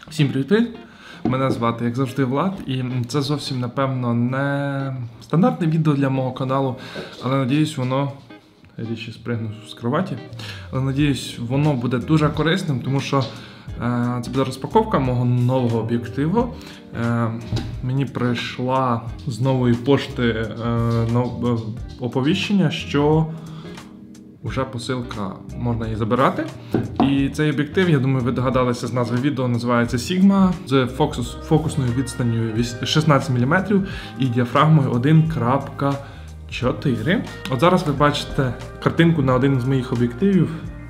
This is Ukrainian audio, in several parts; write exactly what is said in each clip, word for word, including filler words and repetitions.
Всім привіт! Мене звати, як завжди, Влад, і це зовсім, напевно, не стандартне відео для мого каналу, але, надіюсь, воно... Річі спригнув з кроваті. Але, надіюсь, воно буде дуже корисним, тому що е, це буде розпаковка мого нового об'єктиву. Е, мені прийшла з нової пошти е, нов, оповіщення, що вже посилка, можна її забирати. І цей об'єктив, я думаю, ви догадалися з назви відео, називається Sigma з фокус, фокусною відстанню шістнадцять міліметрів і діафрагмою один крапка чотири. От зараз ви бачите картинку на один з моїх об'єктивів.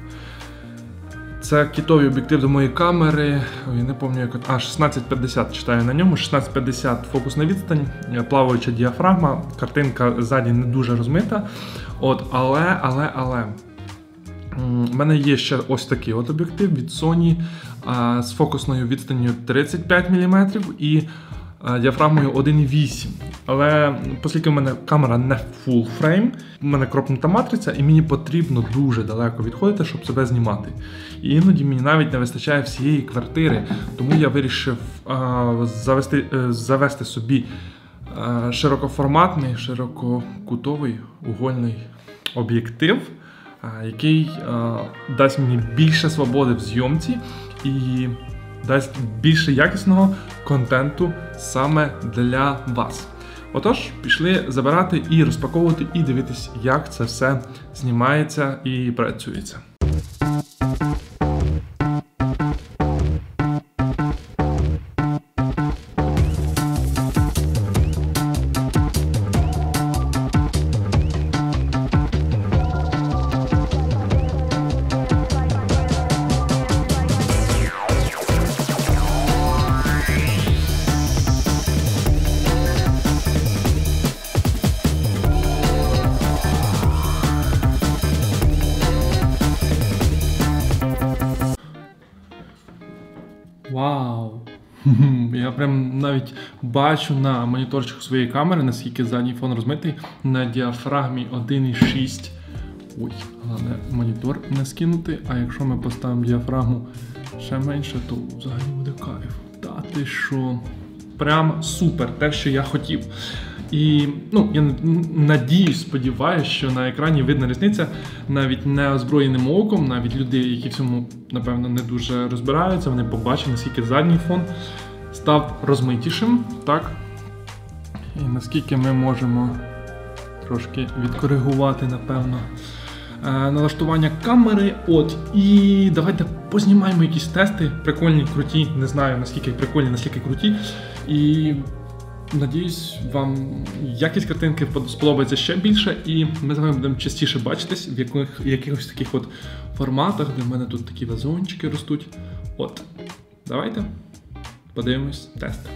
Це кітовий об'єктив до моєї камери. Я не пам'ятаю, як... А, шістнадцять п'ятдесят читаю на ньому. шістнадцять п'ятдесят фокусна відстань, плаваюча діафрагма. Картинка ззаді не дуже розмита. От, але, але, але... У мене є ще ось такий от об'єктив від Sony а, з фокусною відстанню тридцять п'ять міліметрів і а, діафрагмою один вісім. Але оскільки в мене камера не full frame, в мене кропнута матриця, і мені потрібно дуже далеко відходити, щоб себе знімати. І іноді мені навіть не вистачає всієї квартири, тому я вирішив а, завести, а, завести собі а, широкоформатний, ширококутовий угольний об'єктив, який а, дасть мені більше свободи в зйомці і дасть більше якісного контенту саме для вас. Отож, пішли забирати і розпаковувати, і дивитись, як це все знімається і працюється. Вау! Я прям навіть бачу на моніторчику своєї камери, наскільки задній фон розмитий на діафрагмі один шість. Ой, головне монітор не скинути, а якщо ми поставимо діафрагму ще менше, то взагалі буде кайф. Та ти що? Прям супер, те, що я хотів. І, ну, я надіюсь, сподіваюся, що на екрані видна різниця навіть неозброєним оком, навіть люди, які в цьому, напевно, не дуже розбираються, вони побачать, наскільки задній фон став розмитішим, так? І наскільки ми можемо трошки відкоригувати, напевно, налаштування камери. От, і давайте познімаємо якісь тести, прикольні, круті, не знаю, наскільки прикольні, наскільки круті. І надіюсь, вам якість картинки сподобається ще більше, і ми з вами будемо частіше бачитись в яких, якихось таких от форматах, де в мене тут такі вазончики ростуть. От, давайте подивимось тести.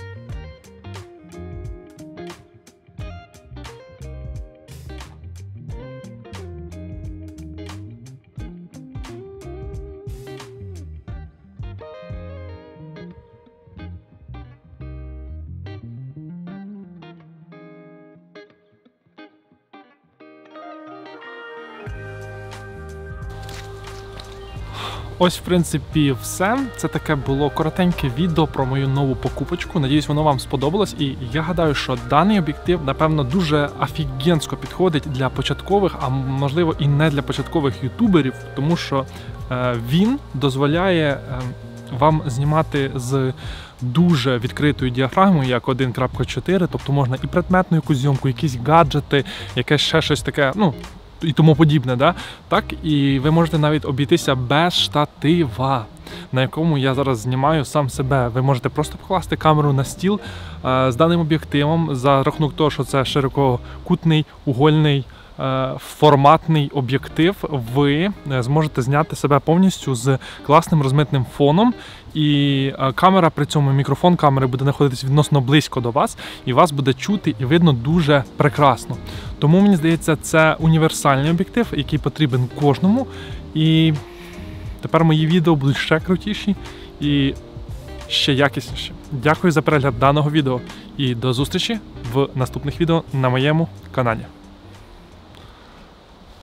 Ось, в принципі, все. Це таке було коротеньке відео про мою нову покупочку. Надіюсь, воно вам сподобалось. І я гадаю, що даний об'єктив, напевно, дуже офігенсько підходить для початкових, а можливо і не для початкових ютуберів, тому що е, він дозволяє е, вам знімати з дуже відкритою діафрагмою, як один крапка чотири, тобто можна і предметну якусь зйомку, якісь гаджети, якесь ще щось таке, ну, і тому подібне, да? Так, і ви можете навіть обійтися без штатива, на якому я зараз знімаю сам себе. Ви можете просто покласти камеру на стіл е, з даним об'єктивом, за рахунок того, що це ширококутний, угольний, е, форматний об'єктив, ви зможете зняти себе повністю з класним розмитним фоном, і камера при цьому, мікрофон камери буде знаходитись відносно близько до вас, і вас буде чути і видно дуже прекрасно. Тому, мені здається, це універсальний об'єктив, який потрібен кожному. І тепер мої відео будуть ще крутіші і ще якісніші. Дякую за перегляд даного відео і до зустрічі в наступних відео на моєму каналі.